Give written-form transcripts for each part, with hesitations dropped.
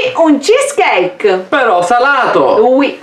un cheesecake. Però salato. Lui.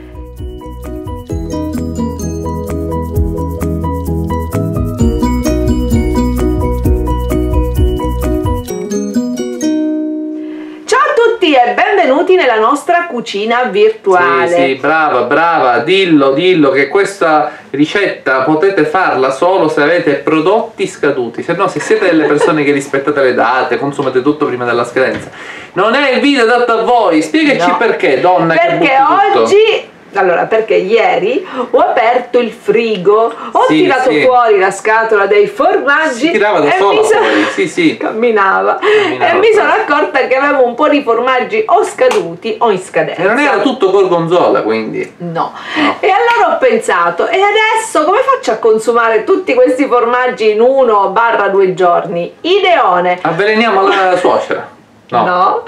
E benvenuti nella nostra cucina virtuale. Sì, brava, brava, dillo che questa ricetta potete farla solo se avete prodotti scaduti, se no, se siete delle persone che rispettate le date, consumate tutto prima della scadenza, non è il video adatto a voi. Spiegaci perché, donna. Perché oggi... Allora, perché ieri ho aperto il frigo, ho tirato fuori la scatola dei formaggi. Si tirava da sola fuori, camminava. E mi sono accorta che avevo un po' di formaggi o scaduti o in scadenza. E non era tutto gorgonzola, quindi? No. E allora ho pensato, e adesso come faccio a consumare tutti questi formaggi in 1-2 giorni? Ideone. Avveleniamo la suocera? No.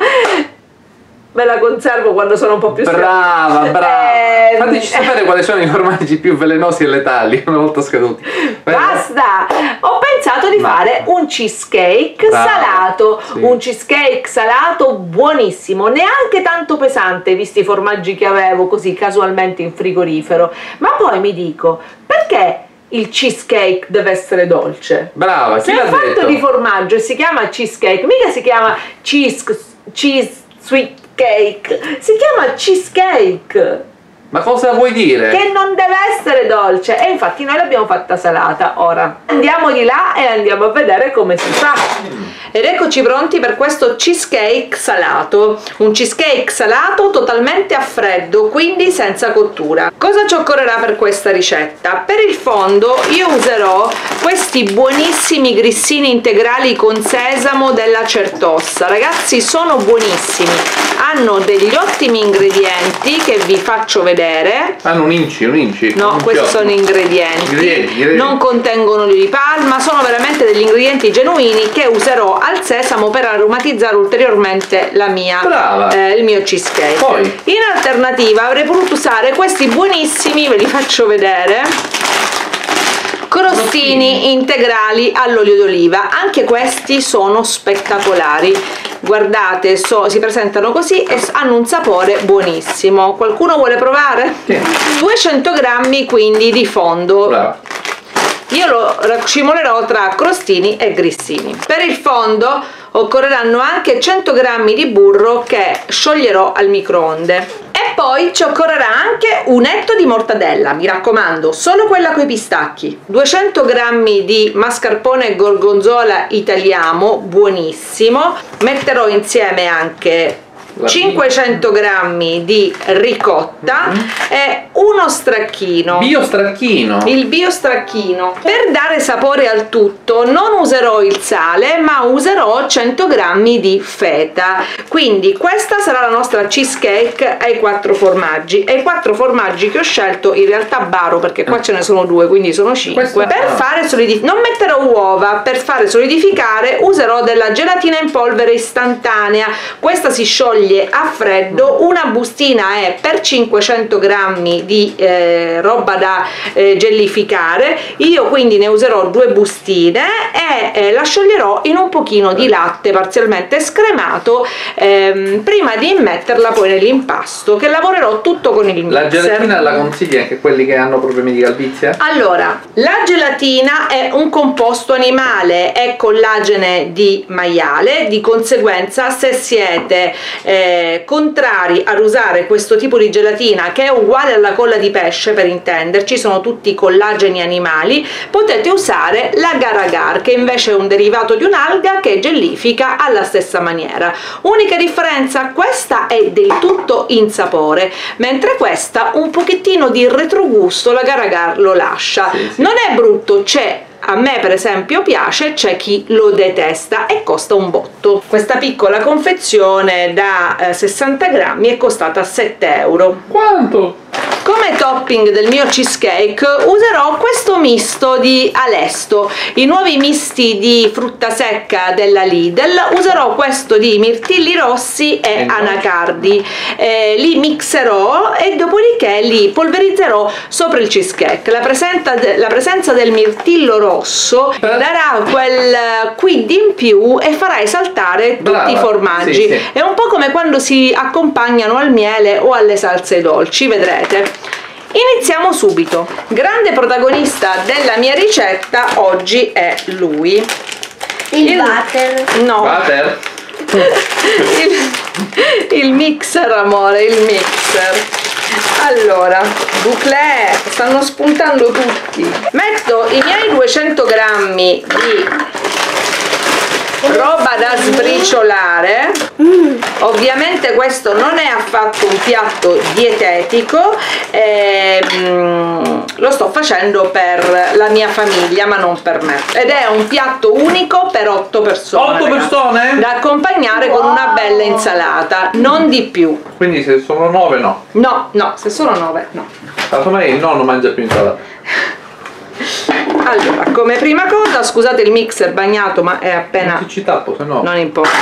Me la conservo quando sono un po' più brava. Fateci sapere quali sono i formaggi più velenosi e letali una volta scaduti. Basta! Ho pensato di fare un cheesecake salato. Un cheesecake salato buonissimo, neanche tanto pesante visti i formaggi che avevo così casualmente in frigorifero. Ma poi mi dico, perché il cheesecake deve essere dolce? Brava, chi l'ha detto? Se è fatto di formaggio e si chiama cheesecake, mica si chiama cheese sweet cake, si chiama cheesecake. Ma cosa vuoi dire? Che non deve essere dolce, e infatti noi l'abbiamo fatta salata. Ora andiamo di là e andiamo a vedere come si fa. Ed eccoci pronti per questo cheesecake salato. Un cheesecake salato totalmente a freddo, quindi senza cottura. Cosa ci occorrerà per questa ricetta? Per il fondo io userò questi buonissimi grissini integrali con sesamo della Certosa. Ragazzi, sono buonissimi, hanno degli ottimi ingredienti che vi faccio vedere. Hanno un inci. No, questi sono ingredienti. Non contengono olio di palma, sono veramente degli ingredienti genuini che userò al sesamo per aromatizzare ulteriormente la mia, il mio cheesecake. Poi, in alternativa avrei potuto usare questi buonissimi, ve li faccio vedere, crostini integrali all'olio d'oliva. Anche questi sono spettacolari. Guardate, si presentano così e hanno un sapore buonissimo. Qualcuno vuole provare? Sì. 200 grammi quindi di fondo. Brava. Io lo raccimolerò tra crostini e grissini. Per il fondo occorreranno anche 100 grammi di burro che scioglierò al microonde. E poi ci occorrerà anche un etto di mortadella, mi raccomando, solo quella coi pistacchi. 200 grammi di mascarpone gorgonzola italiano, buonissimo. Metterò insieme anche 500 grammi di ricotta e uno stracchino. Il biostracchino. Per dare sapore al tutto non userò il sale, ma userò 100 grammi di feta. Quindi questa sarà la nostra cheesecake ai 4 formaggi. E i 4 formaggi che ho scelto in realtà baro, perché qua ce ne sono 2, quindi sono 5. Per fare non metterò uova. Per fare solidificare userò della gelatina in polvere istantanea. Questa si scioglie a freddo. Una bustina è per 500 grammi di roba da gellificare. Io quindi ne userò 2 bustine e la scioglierò in un pochino di latte parzialmente scremato prima di immetterla poi nell'impasto, che lavorerò tutto con il mixer. La gelatina la consigli anche a quelli che hanno problemi di calvizia? Allora, la gelatina è un composto animale, è collagene di maiale, di conseguenza se siete contrari ad usare questo tipo di gelatina, che è uguale alla colla di pesce per intenderci, sono tutti collageni animali, potete usare l'agar agar, che invece è un derivato di un'alga che gellifica alla stessa maniera. Unica differenza, questa è del tutto insapore, mentre questa un pochettino di retrogusto l'agar agar lo lascia. Non è brutto, a me per esempio piace, c'è chi lo detesta e costa un botto. Questa piccola confezione da 60 grammi è costata 7 euro. Quanto? Come topping del mio cheesecake userò questo misto di Alesto, i nuovi misti di frutta secca della Lidl. Userò questo di mirtilli rossi e anacardi, li mixerò e dopodiché li polverizzerò sopra il cheesecake. La presenza del mirtillo rosso darà quel quid in più e farà esaltare tutti i formaggi. Sì, sì. È un po' come quando si accompagnano al miele o alle salse dolci, vedrete. Iniziamo subito. Grande protagonista della mia ricetta oggi è lui. Il butter. No. Butter? il mixer, amore, il mixer. Allora, bouclé, stanno spuntando tutti. Metto i miei 200 grammi di roba da sbriciolare. Ovviamente questo non è affatto un piatto dietetico, lo sto facendo per la mia famiglia ma non per me, ed è un piatto unico per 8 persone. 8 ragazzi, persone? da accompagnare con una bella insalata, non di più. Quindi se sono 9 no. No, se sono 9 no. Casomai il nonno mangia più insalata. Allora, come prima cosa, scusate il mixer bagnato ma è appena... Non ci tappo, se no... Non importa.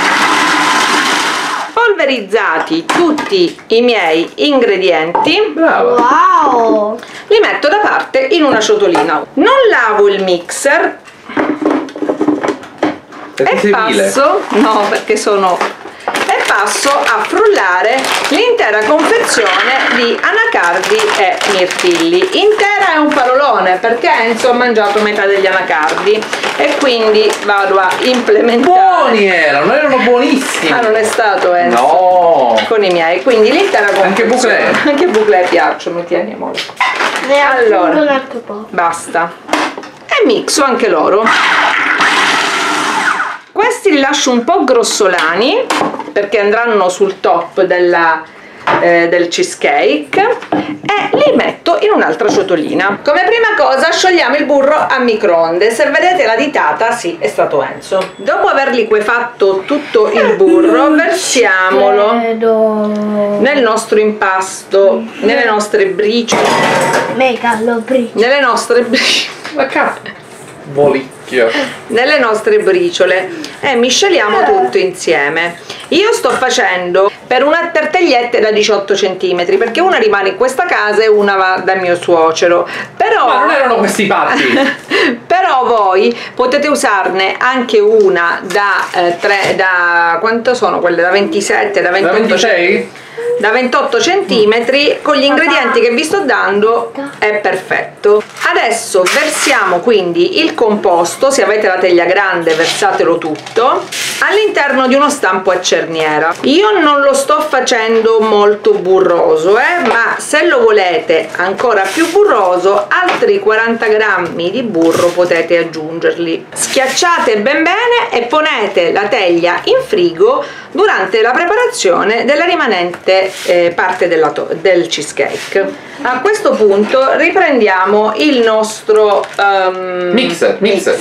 Polverizzati tutti i miei ingredienti. Brava. Wow. Li metto da parte in una ciotolina. Non lavo il mixer e passo... No, perché sono... E passo a frullare l'intera confezione di anacardi e mirtilli. Intera è un parolone perché Enzo ha mangiato metà degli anacardi e quindi vado a implementare. Buoni erano buonissimi. Ah, non è stato Enzo? No. Con i miei, quindi l'intera confezione. Anche bouclé. Anche bouclé piacciono, tieni amore. Ne Allora, aggiungo un altro po'. basta. E mixo anche loro. Questi li lascio un po' grossolani perché andranno sul top del cheesecake e li metto in un'altra ciotolina. Come prima cosa sciogliamo il burro a microonde. Se vedete la ditata, sì, è stato Enzo. Dopo aver liquefatto tutto il burro, versiamolo nel nostro impasto, nelle nostre briciole. Nelle nostre briciole. Nelle nostre briciole e misceliamo tutto insieme. Io sto facendo per una tartagliette da 18 cm perché una rimane in questa casa e una va da mio suocero, però ma non erano questi patti. però voi potete usarne anche una da quanto sono quelle? Da 27, da 28, da 26? Da 28 cm con gli ingredienti che vi sto dando è perfetto. Adesso versiamo quindi il composto, se avete la teglia grande versatelo tutto all'interno di uno stampo a cerniera. Io non lo sto facendo molto burroso, ma se lo volete ancora più burroso, altri 40 grammi di burro potete aggiungerli. Schiacciate ben bene e ponete la teglia in frigo durante la preparazione della rimanente parte del cheesecake. A questo punto riprendiamo il nostro mixer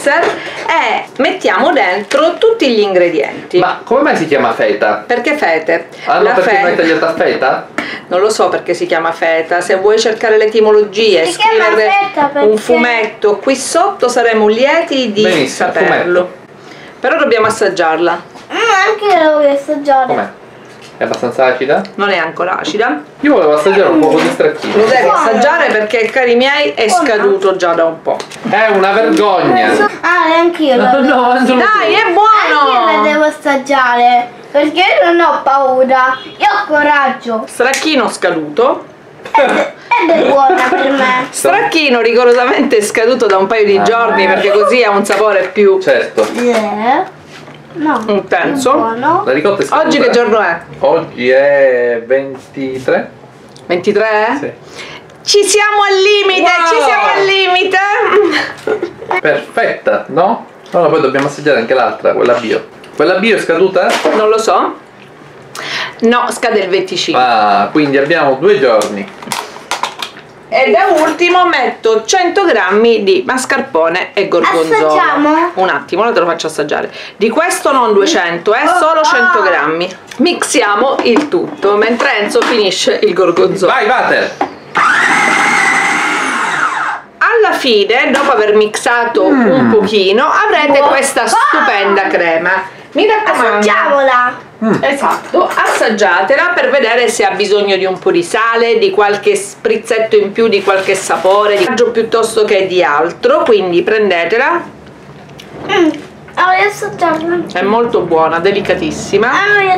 e mettiamo dentro tutti gli ingredienti. Ma come mai si chiama feta? Perché fete? Perché non è tagliata a feta? Non lo so perché si chiama feta. Se vuoi cercare l'etimologia e scrivere un fumetto qui sotto saremo lieti di saperlo. Fumetto. Però dobbiamo assaggiarla. Anche io la voglio assaggiare. Com'è? È abbastanza acida? Non è ancora acida. Io volevo assaggiare un po' di stracchino. Lo devi assaggiare perché, cari miei, è scaduto già da un po'. È una vergogna. Anch'io la devo. Dai, è buono! Anch'io la devo assaggiare perché non ho paura, io ho coraggio. Stracchino scaduto. Ed è buona per me. Stracchino rigorosamente scaduto da un paio di giorni perché così ha un sapore più Certo. No, intenso. buono. La ricotta è scaduta. Oggi che giorno è? Oggi è 23. 23? Sì. Ci siamo al limite, Wow! ci siamo al limite. Perfetta, no? No, poi dobbiamo assaggiare anche l'altra, quella bio. Quella bio è scaduta? Non lo so. No, scade il 25. Ah, quindi abbiamo 2 giorni. E da ultimo metto 100 grammi di mascarpone e gorgonzola. Assaggiamo? Un attimo, ora te lo faccio assaggiare. Di questo non 200, solo 100 grammi. Mixiamo il tutto mentre Enzo finisce il gorgonzola. Vai, Vater! Alla fine, dopo aver mixato un pochino, avrete questa stupenda crema. Mi raccomando, Assaggiamola. esatto, assaggiatela per vedere se ha bisogno di un po' di sale, di qualche sprizzetto in più, di qualche sapore, di piuttosto che di altro. Quindi prendetela, Voglio assaggiarla. è molto buona, delicatissima,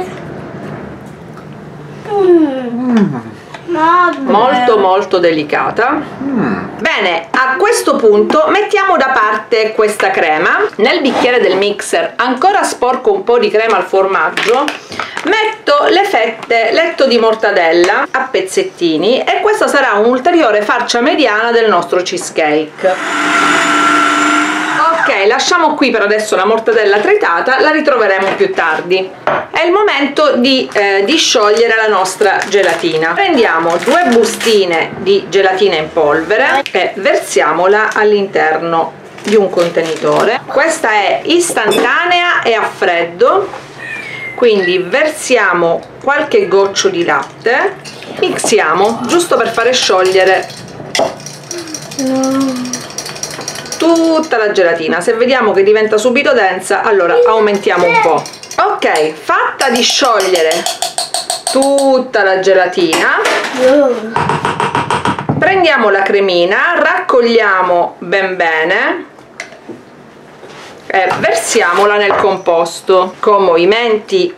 molto molto delicata. Bene, a questo punto mettiamo da parte questa crema. Nel bicchiere del mixer, ancora sporco un po' di crema al formaggio, metto le fette letto di mortadella a pezzettini e questa sarà un'ulteriore farcia mediana del nostro cheesecake. Ok, lasciamo qui per adesso la mortadella tritata, la ritroveremo più tardi. È il momento di sciogliere la nostra gelatina. Prendiamo 2 bustine di gelatina in polvere e versiamola all'interno di un contenitore. Questa è istantanea e a freddo, quindi versiamo qualche goccio di latte, mixiamo giusto per fare sciogliere tutta la gelatina. Se vediamo che diventa subito densa, allora aumentiamo un po'. Ok, fatta di sciogliere tutta la gelatina, prendiamo la cremina, raccogliamo ben bene e versiamola nel composto con movimenti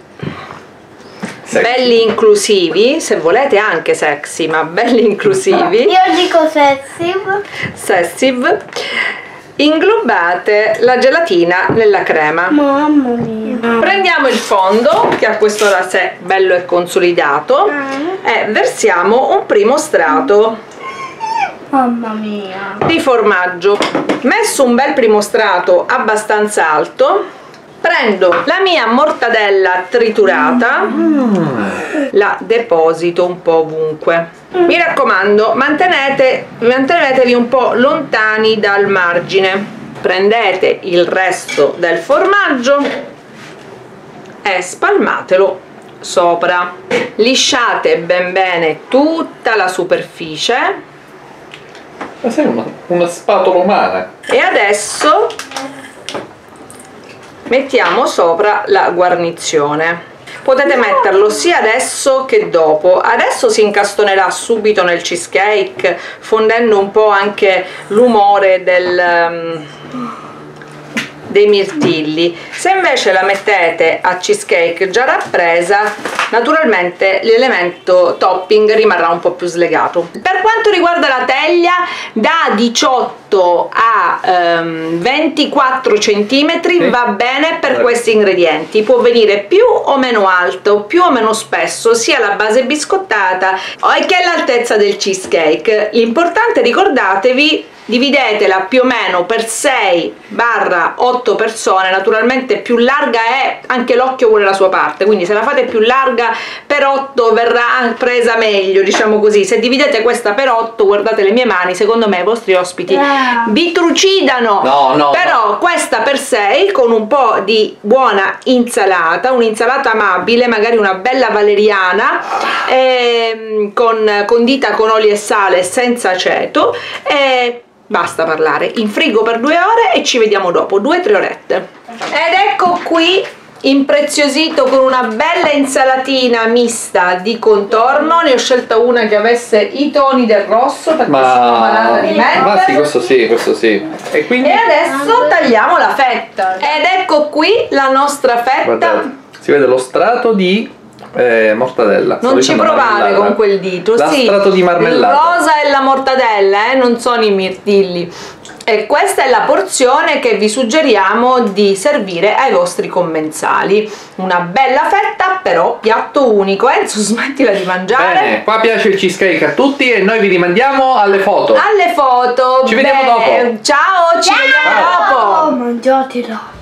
belli inclusivi, se volete anche sexy, ma belli inclusivi. Io dico Sessive. Inglobate la gelatina nella crema. Mamma mia. Prendiamo il fondo, che a quest'ora è bello e consolidato, e versiamo un primo strato Mamma mia. di formaggio. Messo un bel primo strato abbastanza alto, prendo la mia mortadella triturata, la deposito un po' ovunque. Mi raccomando, mantenetevi un po' lontani dal margine. Prendete il resto del formaggio e spalmatelo sopra. Lisciate ben bene tutta la superficie. Ma sei una spatola umana. E adesso mettiamo sopra la guarnizione. Potete metterlo sia adesso che dopo. Adesso si incastonerà subito nel cheesecake, fondendo un po' anche l'umore dei mirtilli. Se invece la mettete a cheesecake già rappresa, naturalmente l'elemento topping rimarrà un po' più slegato. Per quanto riguarda la teglia, da 18 a 24 cm va bene per questi ingredienti. Può venire più o meno alto, più o meno spesso, sia la base biscottata che l'altezza del cheesecake. L'importante, ricordatevi, dividetela più o meno per 6-8 persone. Naturalmente più larga è, anche l'occhio vuole la sua parte, quindi se la fate più larga per 8 verrà presa meglio, diciamo così. Se dividete questa per 8, guardate le mie mani, secondo me i vostri ospiti vi trucidano. Però questa per 6 con un po' di buona insalata, un'insalata amabile, magari una bella valeriana condita con olio e sale senza aceto, e basta parlare. In frigo per 2 ore e ci vediamo dopo, 2-3 orette. Ed ecco qui impreziosito con una bella insalatina mista di contorno. Ne ho scelta una che avesse i toni del rosso perché sono malata di mente. Ma sì, questo sì. E quindi adesso tagliamo la fetta. Ed ecco qui la nostra fetta. guardate, si vede lo strato di mortadella. Non ci provare con quel dito. Sì, strato di marmellata. il rosa è la mortadella, non sono i mirtilli. E questa è la porzione che vi suggeriamo di servire ai vostri commensali. Una bella fetta, però piatto unico. Enzo, smettila di mangiare. Bene, qua piace il cheesecake a tutti e noi vi rimandiamo alle foto. Alle foto. Ci vediamo dopo. Ciao, ci vediamo dopo. Mangiatela.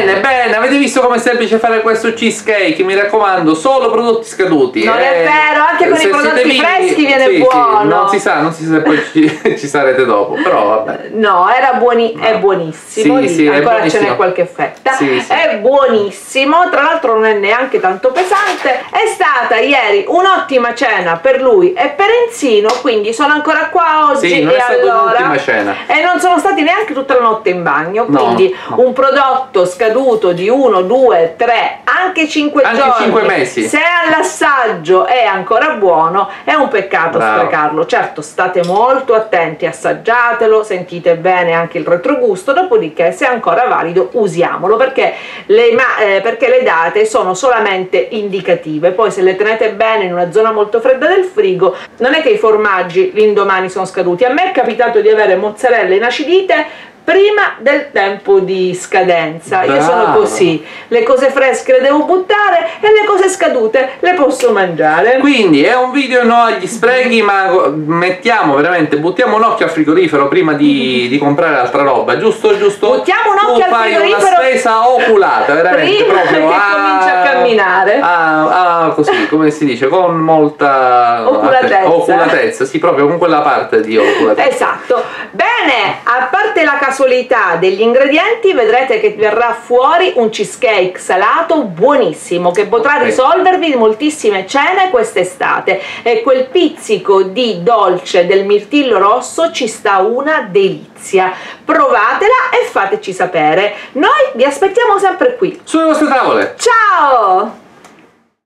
Bene, bene, avete visto come è semplice fare questo cheesecake? Mi raccomando, solo prodotti scaduti. Non è vero, anche con i prodotti freschi viene buono. Non si sa se poi ci sarete dopo, però vabbè. No, è buonissimo. Sì, è ancora buonissimo. ce n'è qualche fetta. Sì. È buonissimo, tra l'altro non è neanche tanto pesante. È stata ieri un'ottima cena per lui e per Enzino, quindi sono ancora qua oggi. Sì, non e è stata un'ultima cena. E non sono stati neanche tutta la notte in bagno, quindi no. un prodotto scaduto di 1, 2, 3, anche 5 giorni. Anche 5 mesi. Se all'assaggio è ancora buono, è un peccato sprecarlo. Certo, state molto attenti, assaggiatelo, sentite bene anche il retrogusto, dopodiché se è ancora valido usiamolo, perché le date sono solamente indicative. Poi se le tenete bene in una zona molto fredda del frigo, non è che i formaggi l'indomani sono scaduti. A me è capitato di avere mozzarella inacidite prima del tempo di scadenza. Io sono così, le cose fresche le devo buttare e le cose scadute le posso mangiare. Quindi è un video no agli sprechi, ma buttiamo un occhio al frigorifero prima di comprare altra roba, giusto? Buttiamo un occhio al frigorifero, fai una spesa oculata, veramente, prima proprio che comincia a camminare. così, come si dice, con molta oculatezza, sì, proprio con quella parte di oculatezza. Esatto. Bene, a parte la casualità degli ingredienti, vedrete che verrà fuori un cheesecake salato buonissimo che potrà risolvervi moltissime cene quest'estate, e quel pizzico di dolce del mirtillo rosso ci sta una delizia. Provatela e fateci sapere. Noi vi aspettiamo sempre qui sulle vostre tavole. Ciao!